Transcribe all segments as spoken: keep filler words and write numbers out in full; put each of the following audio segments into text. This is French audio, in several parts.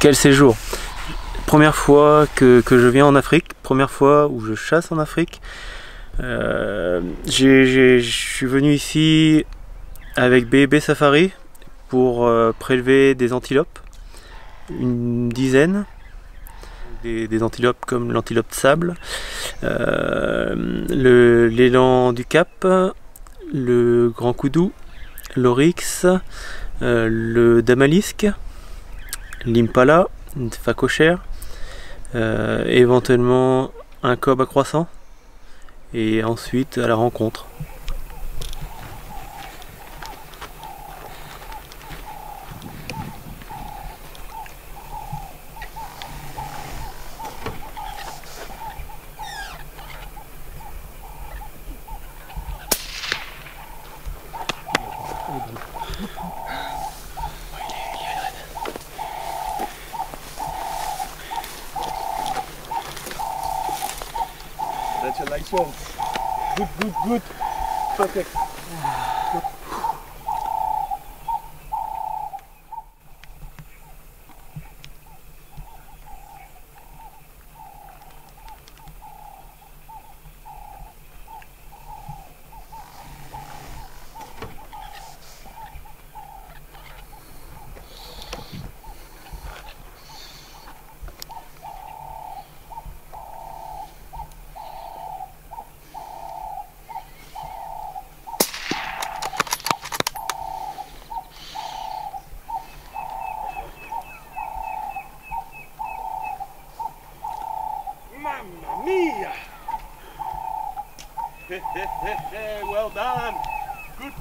Quel séjour! Première fois que, que je viens en Afrique, première fois où je chasse en Afrique. Euh, j'ai, j'ai, je suis venu ici avec B B Safari pour euh, prélever des antilopes, une dizaine, des, des antilopes comme l'antilope de sable, euh, le, l'élan du Cap, le grand coudou, l'oryx, euh, le damalisque, l'impala, une phacochère, euh, éventuellement un cob à croissant, et ensuite à la rencontre. That's a nice one. Good, good, good. Perfect. Mamma mia! Well done! Good!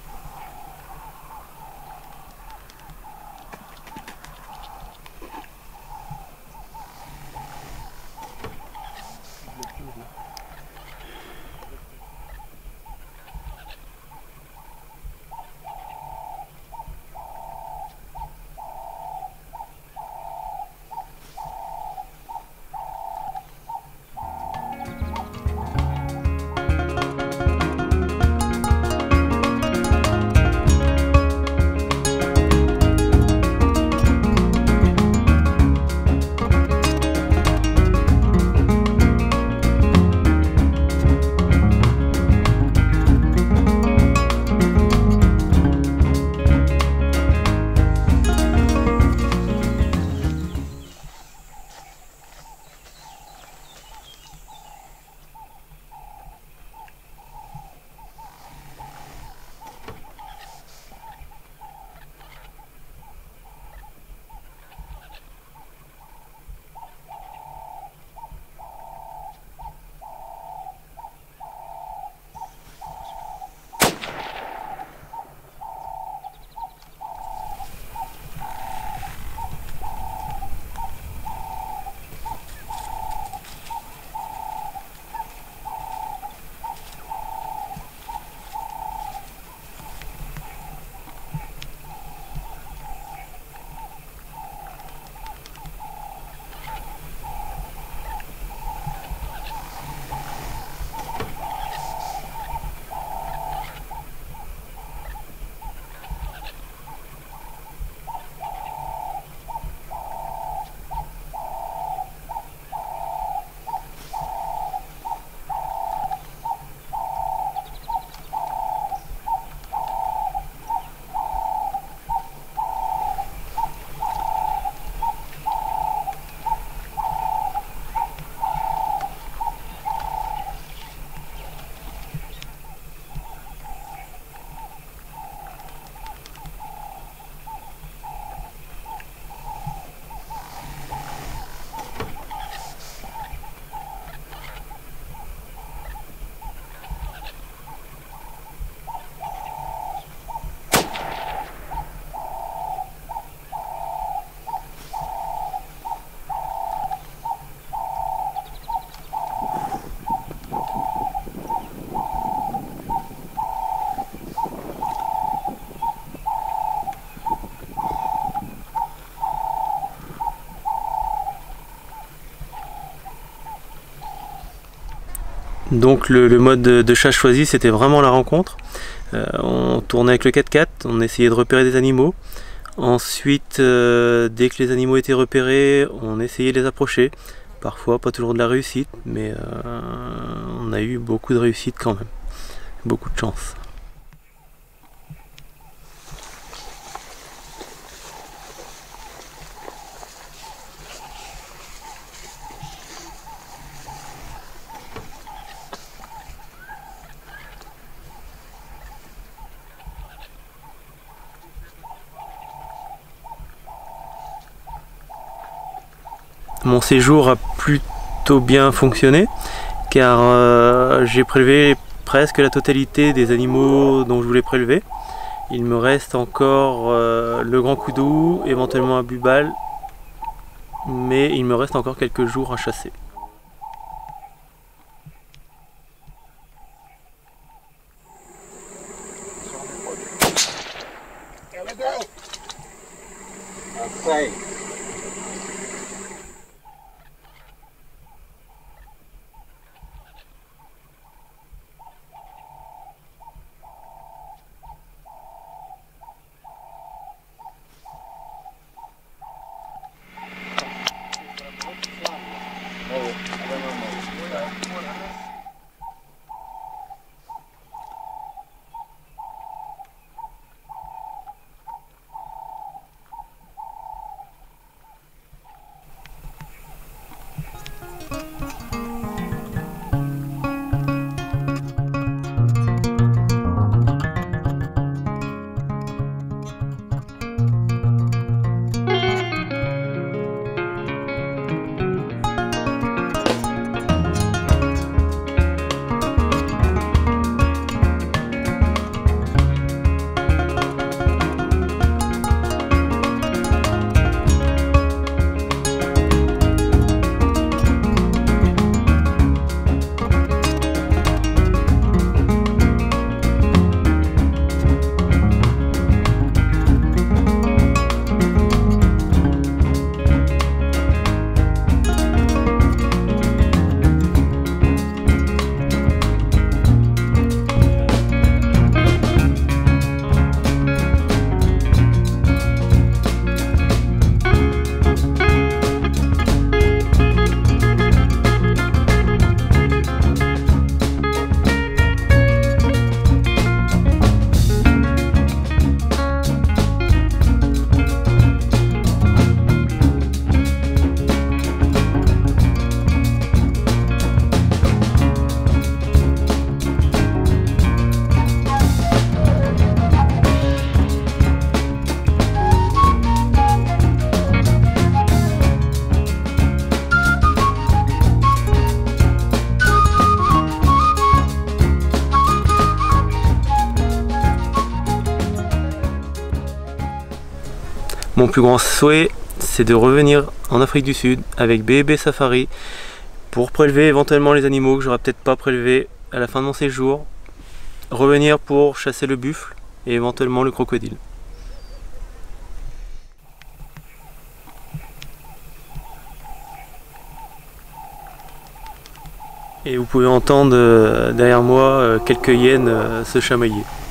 Donc le, le mode de, de chasse choisi, c'était vraiment la rencontre. Euh, on tournait avec le quatre quatre, on essayait de repérer des animaux. Ensuite, euh, dès que les animaux étaient repérés, on essayait de les approcher. Parfois, pas toujours de la réussite, mais euh, on a eu beaucoup de réussite quand même. Beaucoup de chance. Mon séjour a plutôt bien fonctionné car euh, j'ai prélevé presque la totalité des animaux dont je voulais prélever. Il me reste encore euh, le grand coudou, éventuellement un bubal, mais il me reste encore quelques jours à chasser. Mon plus grand souhait, c'est de revenir en Afrique du Sud avec B B Safari pour prélever éventuellement les animaux que j'aurais peut-être pas prélevés à la fin de mon séjour, revenir pour chasser le buffle et éventuellement le crocodile. Et vous pouvez entendre derrière moi quelques hyènes se chamailler.